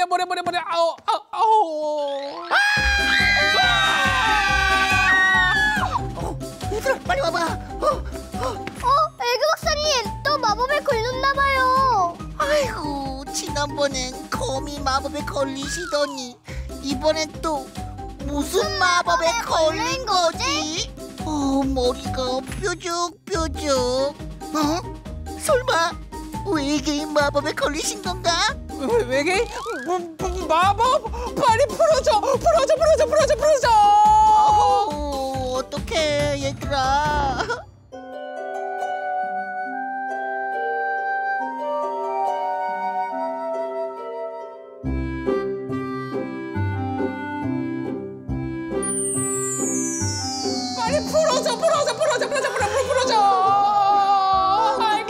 버려. 아우. 얘들아, 빨리 와봐. 애교 박사님, 또 마법에 걸렸나봐요. 아이고, 지난번엔 거미 마법에 걸리시더니 이번엔 또 무슨 마법에 걸린 거지? 머리가 뾰족뾰족. 설마 외계인 마법에 걸리신 건가? 외계인? 마법? 빨리 풀어줘. 어떡해, 얘들아. 빨리 풀어줘. 아이고,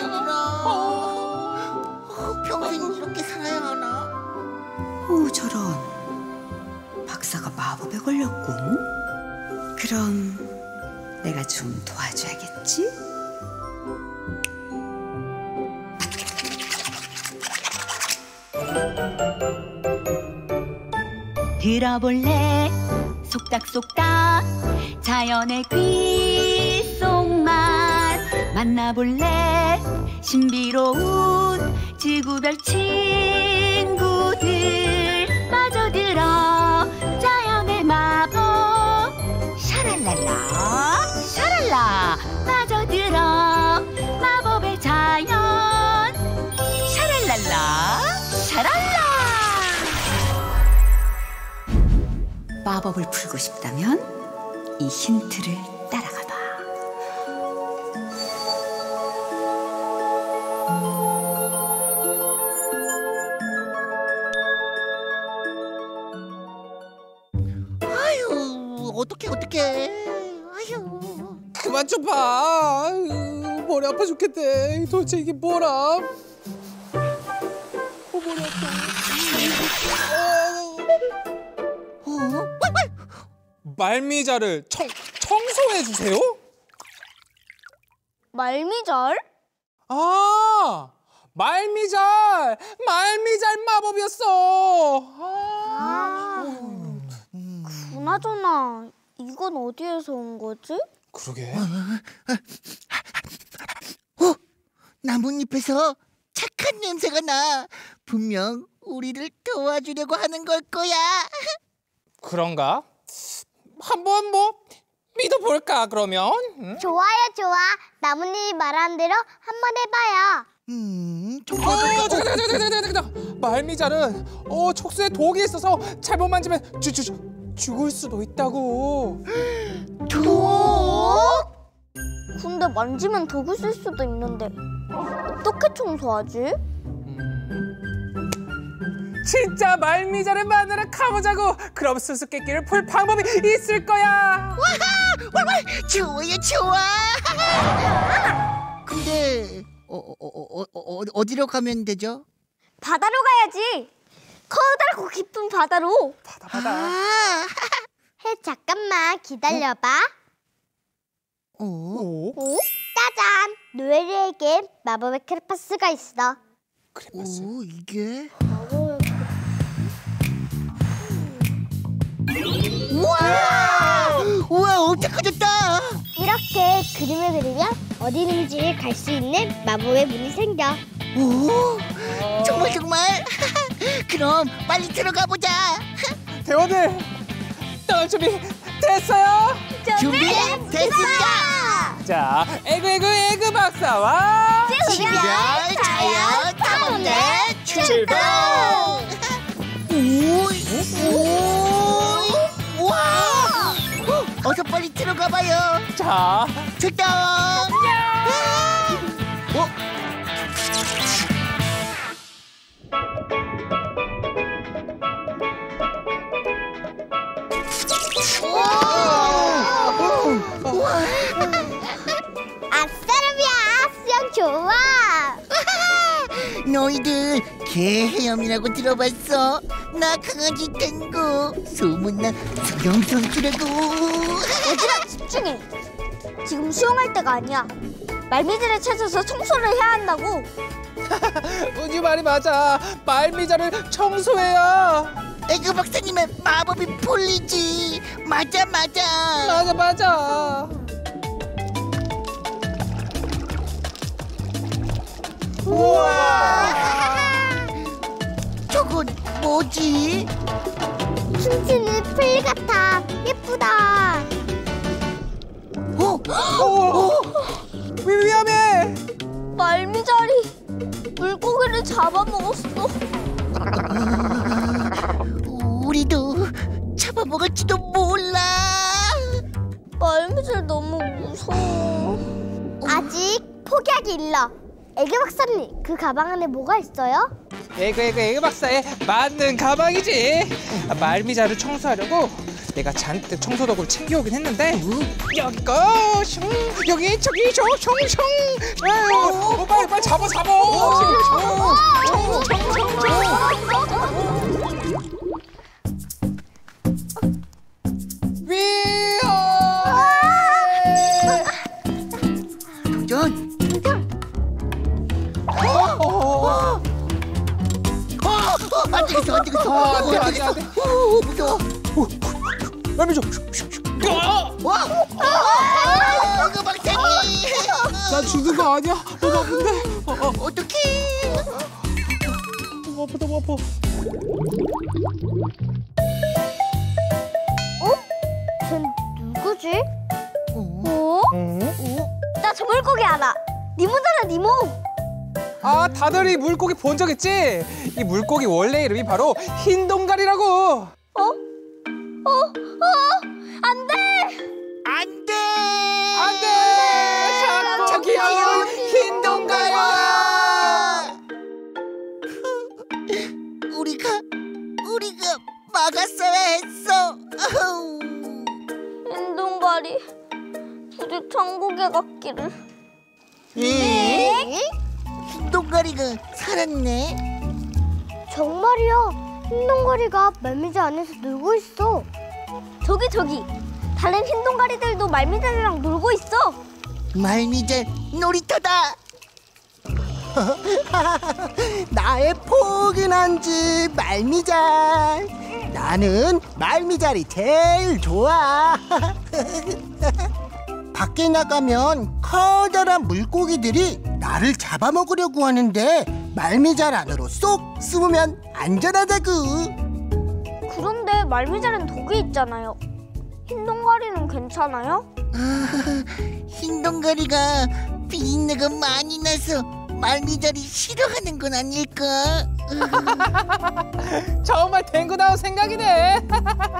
평생 이렇게 살아야 하나? 저런. 박사가 마법에 걸렸군. 그럼 내가 좀 도와줘야겠지? 들어볼래 속닥속닥 자연의 귓속말 만나볼래 신비로운 지구별 친구들 빠져들어 자연의 마법 샤랄라 빠져들어 마법의 자연 샤랄라 마법을 풀고 싶다면 이 힌트를 따라가 봐. 아유, 어떡해. 아유. 그만 좀 봐. 아유, 머리 아파 죽겠대. 도대체 이게 뭐라? 머리 아파. 말미잘을 청소해 주세요? 말미잘? 아, 말미잘 마법이었어. 그나저나 이건 어디에서 온 거지? 그러게. 나뭇잎에서 착한 냄새가 나. 분명 우리를 도와주려고 하는 걸 거야. 그런가? 한번 믿어볼까 그러면? 응? 좋아. 나뭇잎이 말하는 대로 한번 해봐요. 잠깐. 말미잘은 촉수에 독이 있어서 잘못 만지면 죽을 수도 있다고. 독? 근데 만지면 독이 쓸 수도 있는데 어떻게 청소하지? 진짜 말미잘을 만나러 가보자고. 그럼 수수께끼를 풀 방법이 있을 거야. 좋아. 근데 어디로 가면 되죠? 바다로 가야지. 커다랗고 깊은 바다로. 바다. 잠깐만 기다려봐. 오? 짜잔! 노엘이에겐 마법의 크레파스가 있어. 크레파스. 이게? 우와, 엄청 커졌다. 이렇게 그림을 그리면 어디든지 갈 수 있는 마법의 문이 생겨. 오, 정말. 그럼 빨리 들어가 보자. 대원들, 떠날 준비 됐어요? 준비됐습니다. 자, 에그 박사와 지별 자연 탐험대 출동. 우와! 어서 빨리 들어가봐요. 자, 출동. 아싸라비야, 수영 좋아. 너희들 개 헤엄이라고 들어봤어? 나 강아지 탱고 소문난 수영 선수라고. 얘들아 집중해. 지금 수영할 때가 아니야. 말미잘을 찾아서 청소를 해야 한다고. 은유 말이 맞아. 말미잘을 청소해야. 에그 박사님의 마법이 풀리지. 맞아. 맞아. 우와. 저건 뭐지? 춤추는 풀 같아. 예쁘다. 위험해. 말미잘이 물고기를 잡아먹었어. 우리도 잡아먹을지도 몰라. 말미잘 너무 무서워. 아직 포기하기 일러. 에그 박사님, 그 가방 안에 뭐가 있어요? 에그 박사의 맞는 가방이지. 말미잘을 청소하려고 내가 잔뜩 청소도구를 챙겨오긴 했는데 여기 거, 여기 저기 숑숑숑. 빨리 잡아. 도전. 안 되겠어. 안 돼. 무서워. 말미잘. 에그 박사님. 나 죽는 거 아니야? 너무 아픈데. 어떡해. 너무 아파. 쟨 누구지? 나 저 물고기 알아. 니모잖아, 니모. 아, 다들 이 물고기 본 적 있지? 이 물고기 원래 이름이 바로 흰동가리라고. 안 돼. 자꾸 귀여운 흰동가리야. 우리가 막았어야 했어. 흰동가리 부디 천국에 갔기를. 네? 흰동가리가 살았네. 정말이야. 흰동가리가 말미잘 안에서 놀고 있어. 저기 다른 흰동가리들도 말미잘이랑 놀고 있어. 말미잘 놀이터다. 나의 포근한 집 말미잘. 나는 말미잘이 제일 좋아. 밖에 나가면 커다란 물고기들이 나를 잡아먹으려고 하는데 말미잘 안으로 쏙 숨으면 안전하다구. 그런데 말미잘은 독이 있잖아요. 흰동가리는 괜찮아요? 흰동가리가 비린내가 많이 나서 말미잘이 싫어하는 건 아닐까? 정말 댕구 나온 생각이네.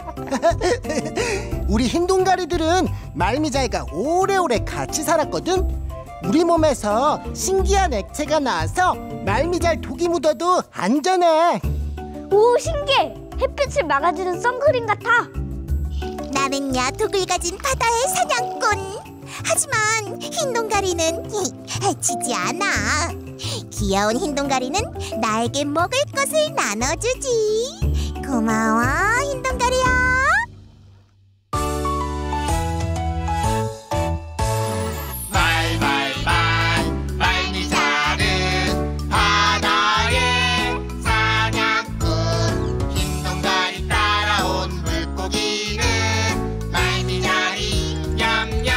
우리 흰동가리들은 말미잘과 오래오래 같이 살았거든. 우리 몸에서 신기한 액체가 나와서 말미잘 독이 묻어도 안전해. 오, 신기해. 햇빛을 막아주는 선크림 같아. 나는야 독을 가진 바다의 사냥꾼. 하지만 흰동가리는 해치지 않아. 귀여운 흰동가리는 나에게 먹을 것을 나눠주지. 고마워, 흰동가리야. 말미잘은 바다의 사냥꾼. 흰동가리 따라온 물고기는 말미잘이 냠냠.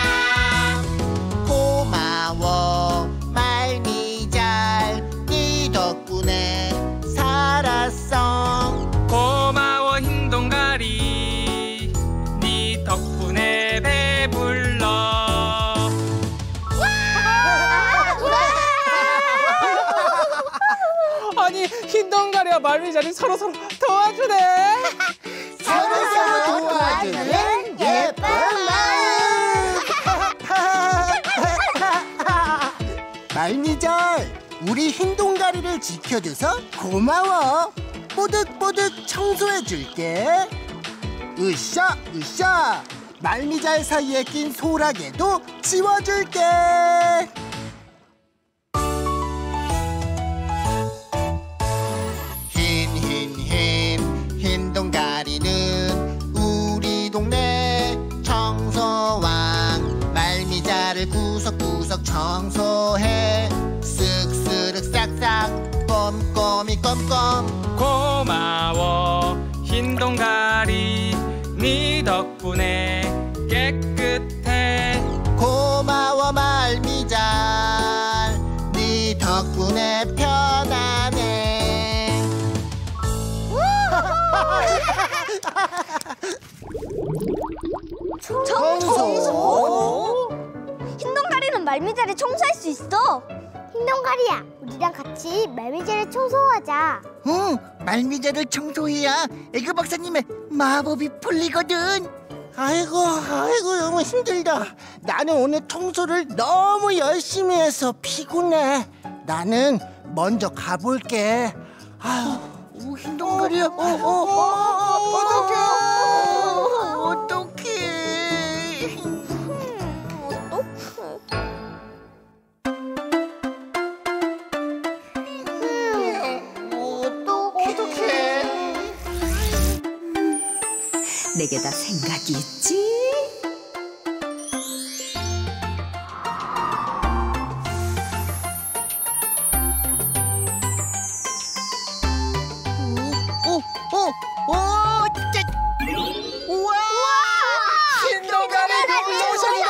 고마워 말미잘, 네 덕분에 살았어. 고마워 흰동가리, 네 덕분에 배불러. 아니 흰동가리와 말미잘이 서로 도와주네. 서로 도와주는 예쁜 마음. 말미잘, 우리 흰동가리를 지켜줘서 고마워. 뽀득뽀득 청소해줄게. 으쌰. 말미잘 사이에 낀 소라게도 지워줄게. 흰동가리는 우리 동네 청소왕. 말미잘을 구석구석 쳐 청소해 쓱쓱 싹싹 꼼꼼히 꼼꼼. 고마워 흰동가리 네 덕분에 깨끗해. 고마워 말미잘 네 덕분에 편안해. 청소? 흰동가리는 말미잘을 청소할 수 있어. 흰동가리야, 우리랑 같이 말미잘을 청소하자. 응, 말미잘을 청소해야 에그 박사님의 마법이 풀리거든. 아이고 너무 힘들다. 나는 오늘 청소를 너무 열심히 해서 피곤해. 나는 먼저 가볼게. 아유, 오, 흰동가리야. 어떡해. 내게 다 생각이 있지? 진짜. 우와! 흰동가리 로션이다!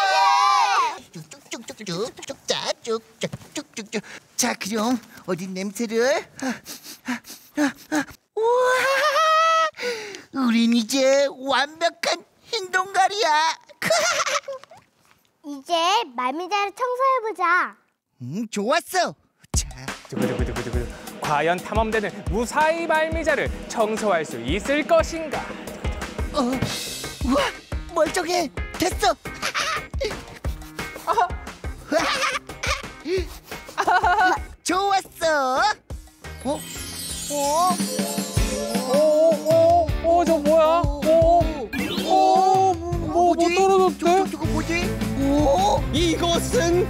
쭉쭉쭉쭉쭉쭉쭉쭉쭉쭉쭉. 자, 그럼 어디 냄새를? 우와! 우린 이제 완벽한 흰동가리야. 이제 말미잘을 청소해보자. 좋았어. 자, 두구두구두구두구. 과연 탐험대는 무사히 말미잘을 청소할 수 있을 것인가? 우와, 멀쩡해. 됐어. 좋았어. 저 뭐야? 뭐 떨어졌대? 저거 뭐지? 오, 이것은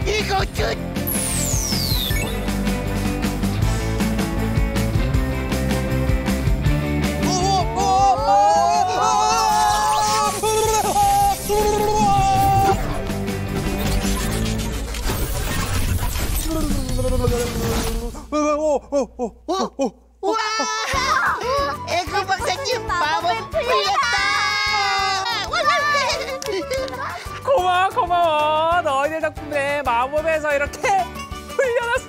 우와! 에그 박사님 마법 풀렸다! 고마워. 너희들 덕분에 마법에서 이렇게 풀려났어.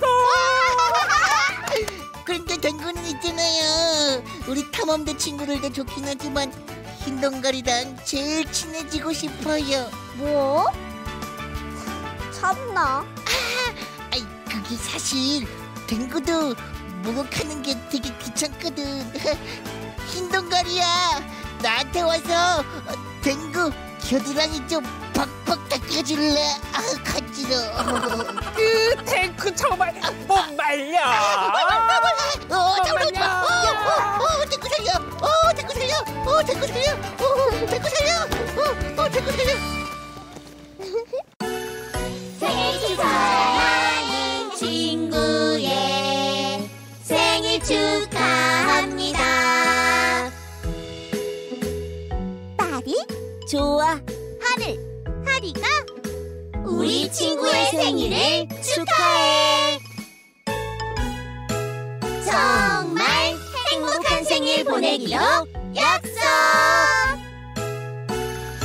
그런데 댕구는 있잖아요. 우리 탐험대 친구들도 좋긴 하지만 흰동가리랑 제일 친해지고 싶어요. 뭐? 참나. 아이, 그게 사실 댕구도 목욕하는 게 되게 귀찮거든. 흰동가리야, 나한테 와서 댕구 겨드랑이 좀 벅벅 닦아줄래? 아, 간지러워. 그 탱크 정말 못 말려. 잠깐만. 댕구 살려. 댕구 살려. 댕구 살려. 댕구 살려. 댕구 살려. 생일 축하하는 친구의 생일 축하합니다. 딸이 좋아. 하리가 우리 친구의 생일을 축하해. 정말 행복한 생일 보내기로 약속.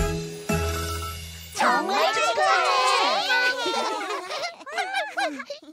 정말 축하해.